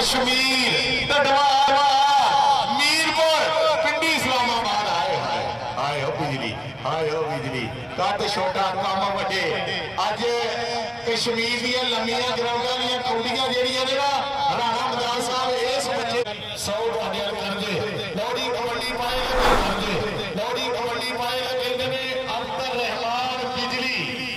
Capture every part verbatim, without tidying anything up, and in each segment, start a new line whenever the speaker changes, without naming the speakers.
कश्मीर डडवारा मीरपुर पिंडी इस्लामाबाद आए हाय हाय ओ बिजली हाय ओ बिजली कद छोटा काम वड्डे अज कश्मीर दियां लम्मियां ग्राउंडां दियां कौडियां जेहड़ियां ने ना राणा मदान साहब इस बच्चे सौ तुहाडे अल करदे लौड़ी कबड्डी पाए लगे करदे लौड़ी कबड्डी पाए लगे ने अब्दुल रहमान बिजली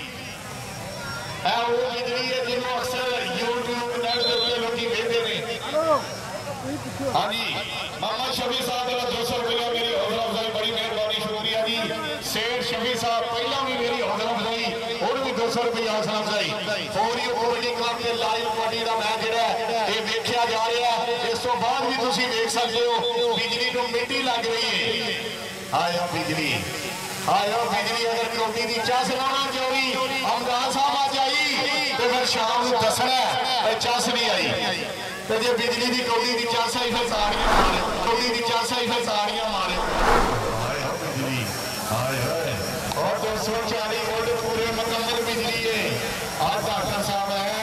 है वो बिजली है जिन्होंने अक्सर यूट्यूब नेट के उत्ते लोग वेखते ने हाँ जी मोहम्मद शफी साहब का दो सौ रुपया मेरी हौसला अफजाई बड़ी मेहरबानी शुक्रिया जी शेर शफी साहब पहला भी मेरी हौसला अफजाई और भी दो सौ रुपया हौसला अफजाई फोरी कबड्डी क्लब के लाइव कबड्डी का मैच जोड़ा ये देखा जा रहा है इस तो बाद भी तुम देख सकते हो बिजली को मिट्टी लग रही है आया बिजली आया बिजली अगर कबड्डी की चस लाना चोरी हमदान साहब आज आई तो फिर शाम को दसना चस नहीं आई तो जे बिजली की कौड़ी की चस आई फिर साड़ियां मारे कौड़ी की चस आई फिर साड़ियां मारे बिजली हाय हाय और दो सौ चालीस वोल्ट पूरे मुकम्मल बिजली है आज डॉक्टर साहब है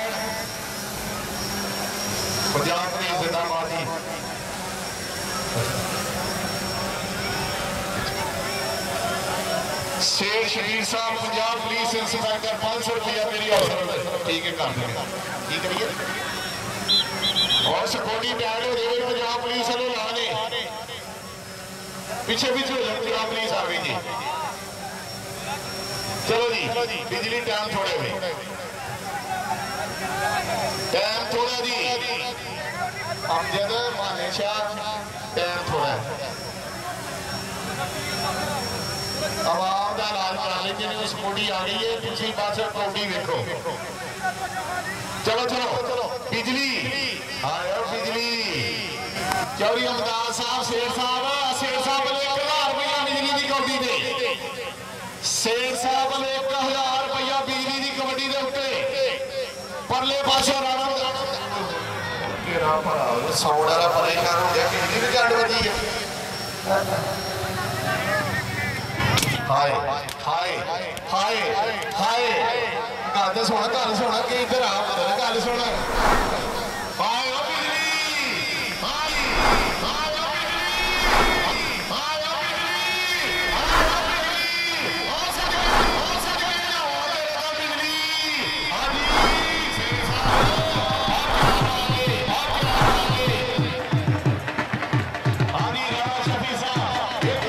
पंजाब पुलिस जिंदाबाद जी शेर शबीर साहब पंजाब पुलिस इंस्पेक्टर पांच सौ रुपया मेरी हौसला ठीक है कर देंगे ठीक है भैया और सिक्योरिटी बैड हो जाए पंजाब पुलिस वाले ला ले पीछे पीछे हो जाए पंजाब पुलिस आ गई जी चलो जी बिजली टाइम थोड़े हुए टाइम थोड़ा जी अमजद मानेशाह टाइम थोड़ा आवाम का इलाज करा लेकिन उस कौड़ी आ गई है दूसरी पास कौड़ी देखो चलो चलो चलो बिजली आया बिजली चौरी अमदाद साहब शेर साहब शेर साहब एक हजार रुपया बिजली की कौड़ी दे शेर साहब एक हजार रुपया बिजली की कबड्डी के उत्ते परले पासे राणा साउंड वाला परेशान हो गया बिजली की झंड बजी है हाय हाय हाय हाय गल सुन गल सुन कि इधर आ गल सुन हाय ओ बिजली हाय हाय ओ बिजली हाय ओ बिजली हो सके हो सके हो तेरा बिजली हां जी शेर साहब आगे आगे आगे हां जी राणा शफी साहब एक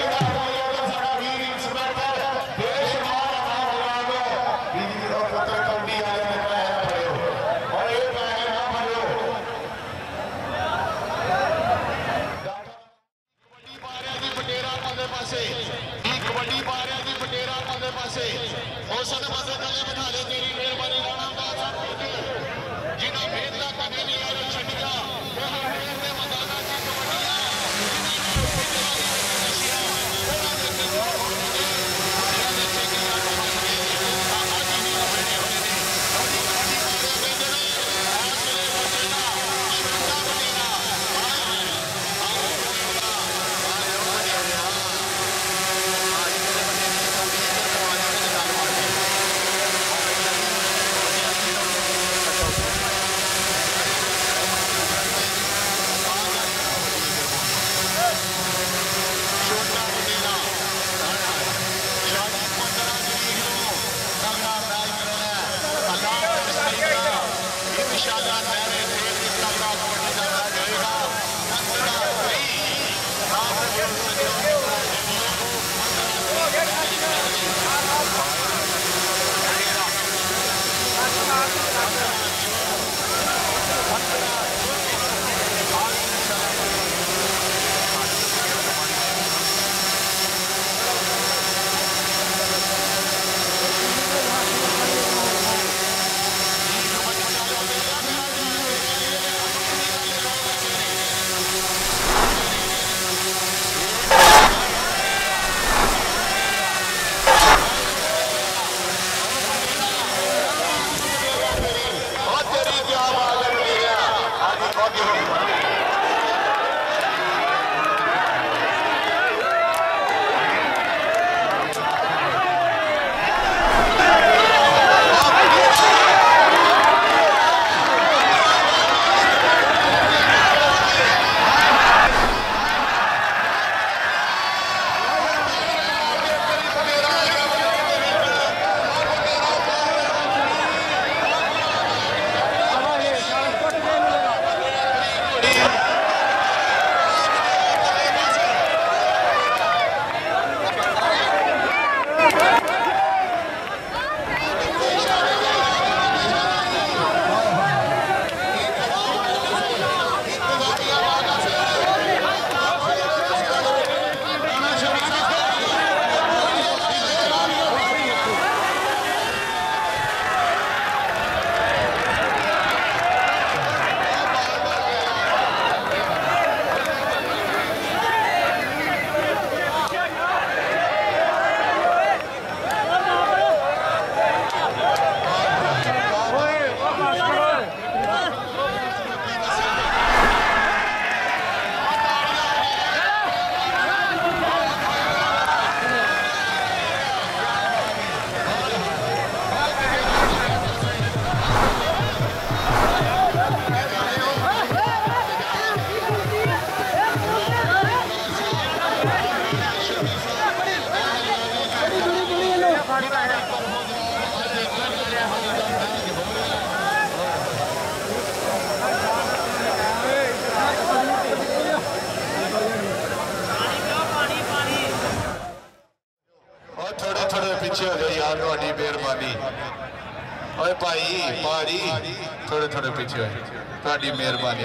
थोड़े थोड़े पीछे हो जाओ यार, थोड़ी मेहरबानी। ओए भाई भाजी थोड़े थोड़े पीछे हो, थोड़ी मेहरबानी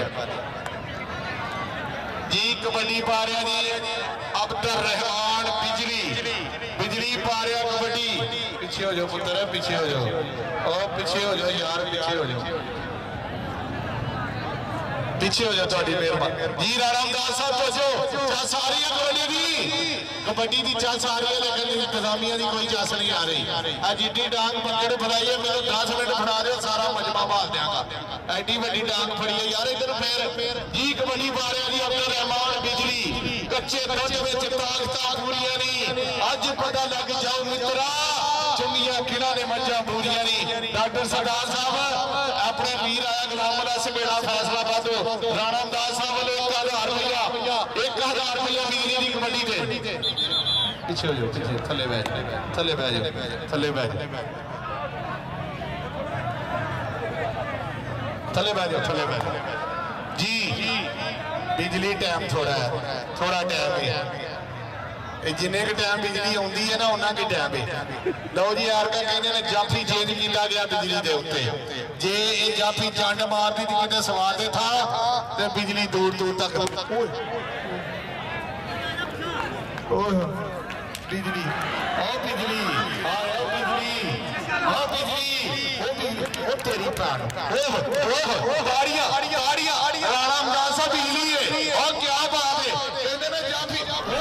जी। कबड्डी पा रहा जी अब्दुल रहमान बिजली, बिजली पा रहा कबड्डी। पीछे हो जाओ पुत्र, पीछे हो जाओ, और पीछे हो जाओ यार, पीछे हो जाओ, पीछे हो जाओ, थोड़ी मेहरबानी जी। रामदास साहब पहुंचो, चस आ रही है कबड्डी दी, कबड्डी की चस आ रही है, लेकिन इंतजामिया की कोई चस नहीं आ रही। अज एडी डांग पकड़ फड़ाई है, मेरे दस मिनट फड़ा दो, सारा मजमा भाल देंगा। एडी वड्डी डांग फड़ी है यार, इधर पैर जी। कबड्डी पा रहा जी अब्दुल रहमान बिजली, कच्चे दुध में ताकत पूरियां नहीं, अज पता लग जाओ मित्रा, चुंगियां किड़ा ने मज्जा पूरियां नहीं। डॉक्टर सरदार साहब अपने वीर आया गुलाम से बेड़ा फैसला बादो, राणादास साहब वालों एक हजार रुपया, एक हजार रुपया वीर की कबड्डी दे। पीछे हो जाओ, पीछे थले बह जाओ, थले बह जाओ, थले बह जाओ, थले बह जाओ, थले बह जाओ जी। बिजली टाइम थोड़ा है, थोड़ा टाइम है, जिन्ने के टाइम बिजली आती है ना उन्ना के टाइम है। लो जी यार का कहने ने जाफी चेंज किया गया बिजली के उत्ते, जे ये जाफी चंड मारती थी कितने सवाल था तो बिजली दूर दूर तक बिजली ओ बिजली ओ बिजली ओ बिजली ओ तेरी प्राण ओ ओ गाड़ियां गाड़ियां गाड़ियां राणादास साहब बिजली है, और क्या बात है कहते ने जाफी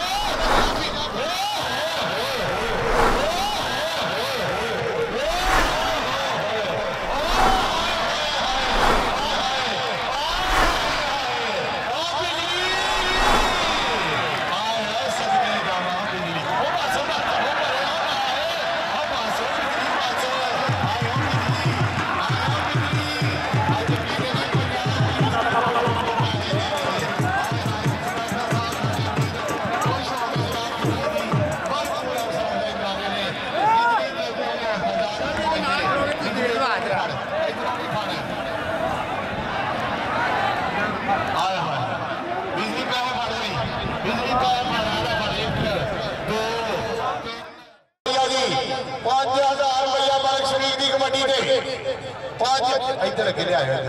इधर अकेले आए इधर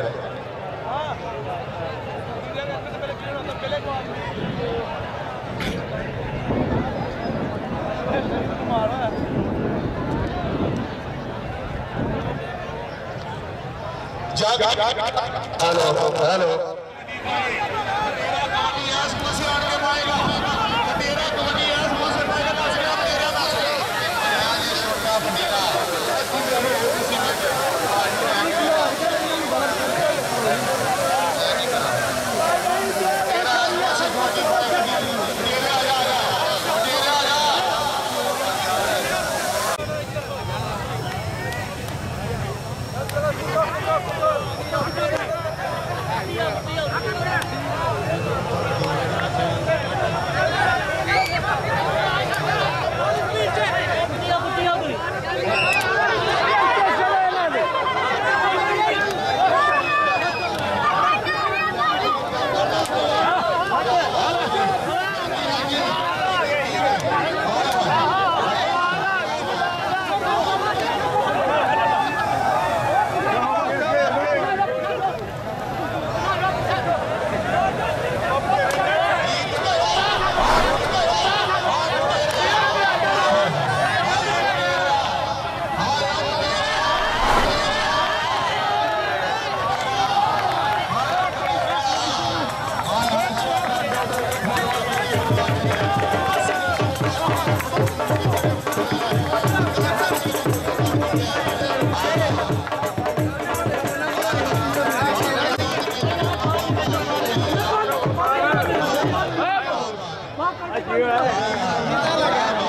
हेलो हेलो
Thank you.